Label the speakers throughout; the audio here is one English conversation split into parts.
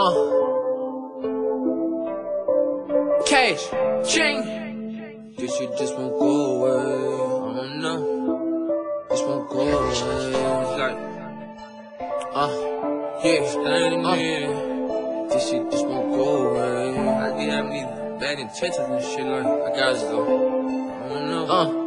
Speaker 1: Cash, ching. This shit just won't go away. I don't know. This won't go away. It's like, yeah, standing here. This shit just won't go away. I did have these bad intentions and shit. Like, I gotta go. I don't know.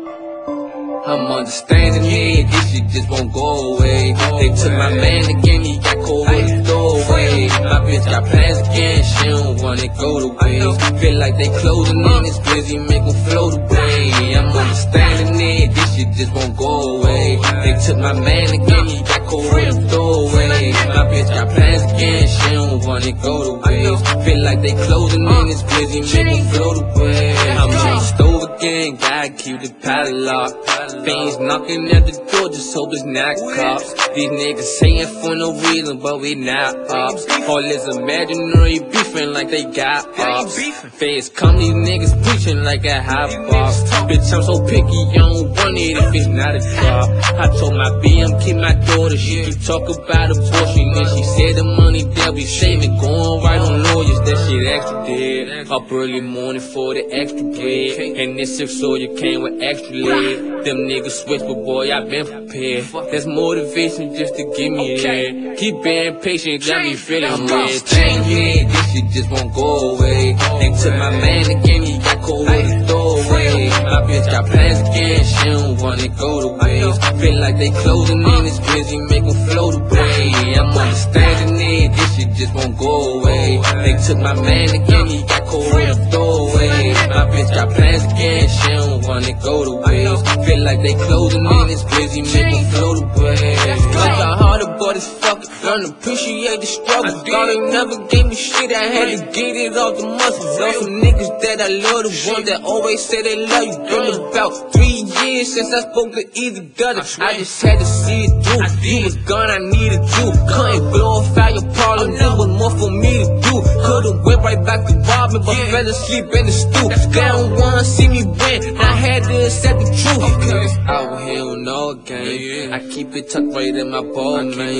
Speaker 1: I'm understanding it, this shit just won't go away. They took my man again, he got cold with the doorway. My bitch got plans again, she don't wanna go to waste. Feel like they closing in, it's busy, make them float away. I'm understanding it, this shit just won't go away. They took my man again, he got cold with the doorway. My bitch got plans again, she don't wanna go to waste. Feel like they closing in, it's busy, make them float away. I'm on the stove again, gotta keep the padlock. Fiends knocking at the door, just hope it's not cops. These niggas saying for no reason, but we not ops. All this imaginary beefing like they got ops. Feds come, these niggas preaching like a hot box. Bitch, I'm so picky, I don't want it if it's not a job. I told my BM, keep my daughter, she keep talk about abortion. And she said the money they'll be saving, going right on lawyers, that shit extra dead. Up early morning for the extra bread. And this 6 you came with extra lead. Them niggas switch, but boy, I been prepared. That's motivation just to get me there. Keep being patient, got me feeling weird. Dang, yeah, this shit just won't go away. They took my man again, he got cold with the doorway. My bitch got plans again, she don't wanna go to waste. Feel like they closing in, it's busy, make them float away. I'm understanding it, this shit just won't go away. They took my man again, he got cold with the doorway. My bitch got plans again, she don't wanna go to waste. Feel like they closing in, it's busy, make them float away. Like I harder, but it's fucking. Learn to appreciate the struggle. God ain't never gave me shit, I had to get it off the muscle. Love some niggas that I love, the ones that always say they love you. Been about 3 years since I spoke to either other. I just had to see it through. You was gone, I needed you. Couldn't glorify your problem, there was more for me to do. Could've went right back to robbing, but fell asleep in the stoop. They don't wanna see me win, I had to accept the truth. Cause out here on no game, I keep it tucked right in my ball, man.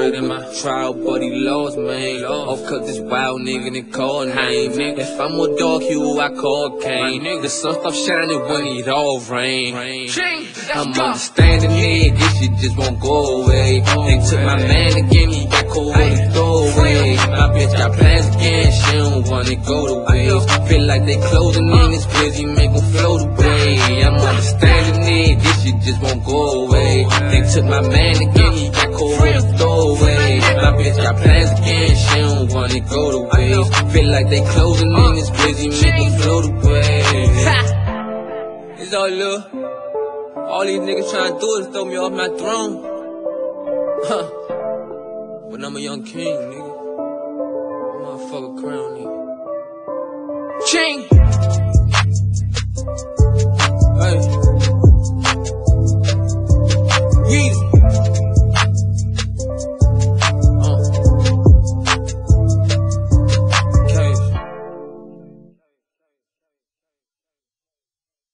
Speaker 1: Trial, but he lost, man. Oh, cause this wild nigga in the call name. If I'm a dog, who I call Kane. The sun stop shining when it all rain. I'm understanding it, this shit just won't go away. They took my man again, he got cold with the doorway. My bitch got plans again, she don't wanna go to waste. Feel like they closing in, it's busy, make them float away. I'm understanding it, this shit just won't go away. They took my man again, he got cold with the doorway. My bitch got plans again, she don't wanna go to waste. Feel like they closing in, it's busy, make them float away. It's all love. All these niggas tryna do is throw me off my throne. But I'm a young king, nigga. Motherfucker crown, nigga. Ching!